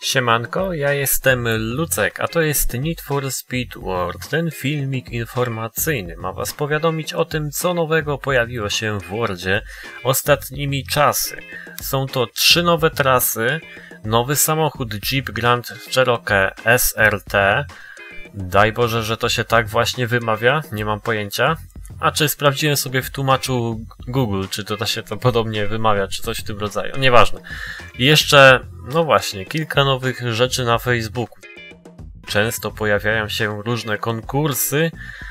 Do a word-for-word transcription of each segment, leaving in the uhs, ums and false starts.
Siemanko, ja jestem Lucek, a to jest Need for Speed World. Ten filmik informacyjny ma was powiadomić o tym, co nowego pojawiło się w Worldzie ostatnimi czasy. Są to trzy nowe trasy, nowy samochód Jeep Grand Cherokee S R T. Daj Boże, że to się tak właśnie wymawia, nie mam pojęcia. A czy sprawdziłem sobie w tłumaczu Google, czy to się to podobnie wymawia, czy coś w tym rodzaju. Nieważne. I jeszcze, no właśnie, kilka nowych rzeczy na Facebooku. Często pojawiają się różne konkursy.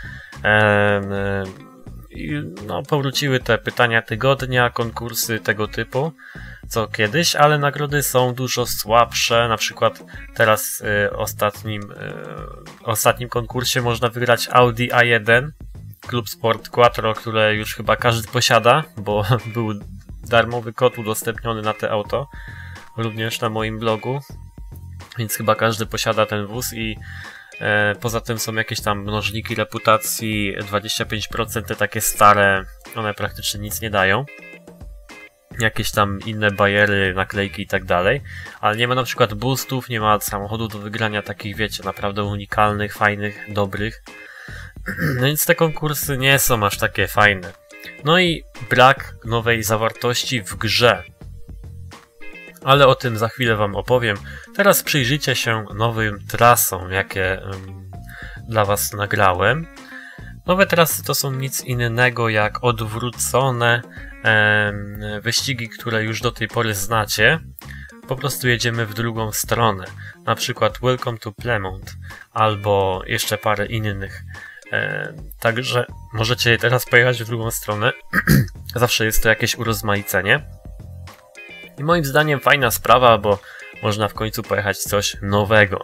I no, powróciły te pytania tygodnia, konkursy tego typu, co kiedyś, ale nagrody są dużo słabsze. Na przykład teraz y, ostatnim, y, ostatnim konkursie można wygrać Audi A jeden. Club Sport Quattro, które już chyba każdy posiada, bo był darmowy kod udostępniony na te auto, również na moim blogu, więc chyba każdy posiada ten wóz i e, poza tym są jakieś tam mnożniki reputacji, dwadzieścia pięć procent te takie stare, one praktycznie nic nie dają, jakieś tam inne bajery, naklejki i tak dalej, ale nie ma na przykład boostów, nie ma samochodów do wygrania takich, wiecie, naprawdę unikalnych, fajnych, dobrych. No więc te konkursy nie są aż takie fajne. No i brak nowej zawartości w grze. Ale o tym za chwilę wam opowiem. Teraz przyjrzyjcie się nowym trasom, jakie um, dla was nagrałem. Nowe trasy to są nic innego jak odwrócone um, wyścigi, które już do tej pory znacie. Po prostu jedziemy w drugą stronę. Na przykład Welcome to Plymouth albo jeszcze parę innych. E, także możecie teraz pojechać w drugą stronę. Zawsze jest to jakieś urozmaicenie. I moim zdaniem fajna sprawa, bo można w końcu pojechać coś nowego.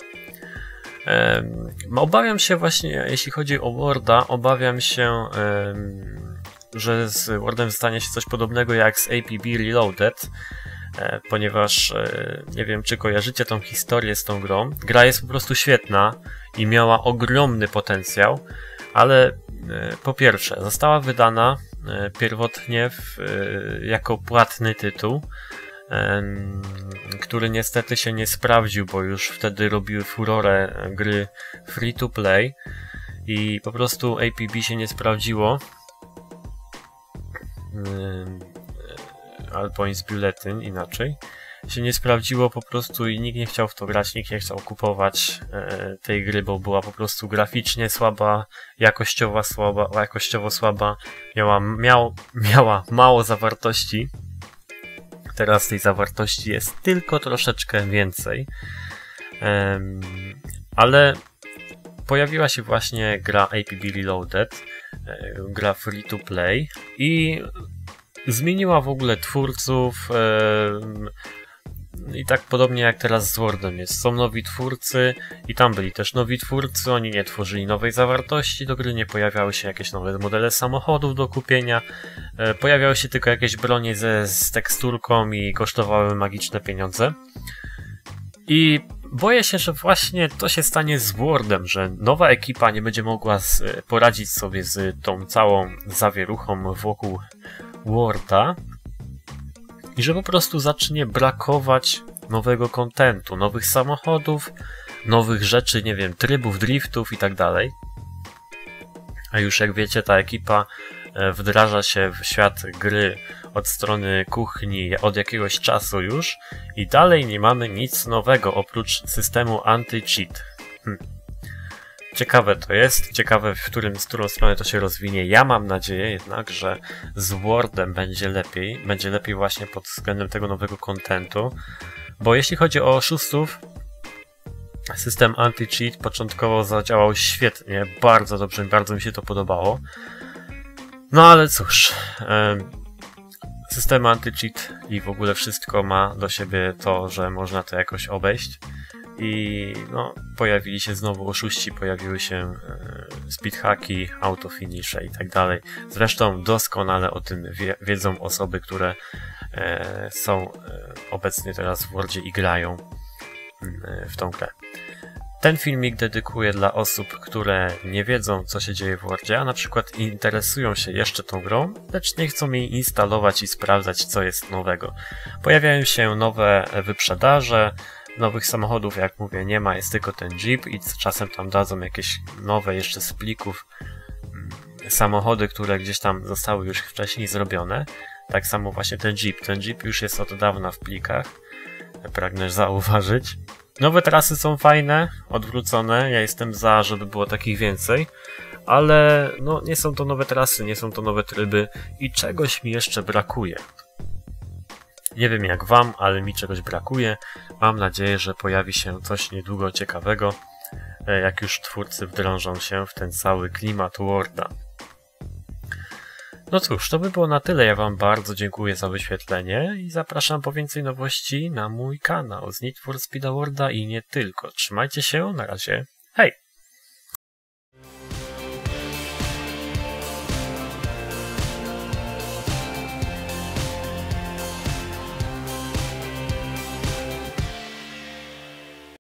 E, obawiam się właśnie, jeśli chodzi o Worlda, obawiam się, e, że z Worldem stanie się coś podobnego jak z A P B Reloaded. E, ponieważ e, nie wiem, czy kojarzycie tą historię z tą grą. Gra jest po prostu świetna i miała ogromny potencjał, ale e, po pierwsze została wydana e, pierwotnie w, e, jako płatny tytuł, e, który niestety się nie sprawdził, bo już wtedy robiły furorę gry free to play i po prostu A P B się nie sprawdziło. E, Alpoins Bulletin, inaczej, się nie sprawdziło po prostu i nikt nie chciał w to grać, nikt nie chciał kupować e, tej gry, bo była po prostu graficznie słaba, jakościowo słaba, jakościowo słaba, miała, miał, miała mało zawartości. Teraz tej zawartości jest tylko troszeczkę więcej. E, ale pojawiła się właśnie gra A P B Reloaded, e, gra free to play i zmieniła w ogóle twórców yy, i tak podobnie jak teraz z Worldem jest. Są nowi twórcy i tam byli też nowi twórcy, oni nie tworzyli nowej zawartości do gry, nie pojawiały się jakieś nowe modele samochodów do kupienia, yy, pojawiały się tylko jakieś bronie ze, z teksturką i kosztowały magiczne pieniądze. I boję się, że właśnie to się stanie z Worldem, że nowa ekipa nie będzie mogła z, poradzić sobie z tą całą zawieruchą wokół Worlda i że po prostu zacznie brakować nowego kontentu, nowych samochodów, nowych rzeczy, nie wiem, trybów, driftów i tak dalej. A już jak wiecie, ta ekipa wdraża się w świat gry od strony kuchni od jakiegoś czasu już i dalej nie mamy nic nowego oprócz systemu anti-cheat. Hm. Ciekawe to jest, ciekawe w którym, z którą stronę to się rozwinie. Ja mam nadzieję jednak, że z Worldem będzie lepiej, będzie lepiej właśnie pod względem tego nowego kontentu, bo jeśli chodzi o oszustów, system anti-cheat początkowo zadziałał świetnie, bardzo dobrze, bardzo mi się to podobało. No ale cóż, system anti-cheat i w ogóle wszystko ma do siebie to, że można to jakoś obejść. I no, pojawili się znowu oszuści, pojawiły się e, speedhacki, autofinisze i tak dalej. Zresztą doskonale o tym wie, wiedzą osoby, które e, są e, obecnie teraz w Worldzie i grają e, w tą grę. Ten filmik dedykuję dla osób, które nie wiedzą, co się dzieje w Worldzie, a na przykład interesują się jeszcze tą grą, lecz nie chcą jej instalować i sprawdzać, co jest nowego. Pojawiają się nowe wyprzedaże, nowych samochodów, jak mówię, nie ma, jest tylko ten Jeep i czasem tam dadzą jakieś nowe jeszcze z plików samochody, które gdzieś tam zostały już wcześniej zrobione. Tak samo właśnie ten Jeep. Ten Jeep już jest od dawna w plikach. Pragnę zauważyć. Nowe trasy są fajne, odwrócone. Ja jestem za, żeby było takich więcej. Ale no, nie są to nowe trasy, nie są to nowe tryby i czegoś mi jeszcze brakuje. Nie wiem jak wam, ale mi czegoś brakuje. Mam nadzieję, że pojawi się coś niedługo ciekawego, jak już twórcy wdrążą się w ten cały klimat Worda. No cóż, to by było na tyle. Ja wam bardzo dziękuję za wyświetlenie i zapraszam po więcej nowości na mój kanał z Need for Speed Worda i nie tylko. Trzymajcie się, na razie, hej!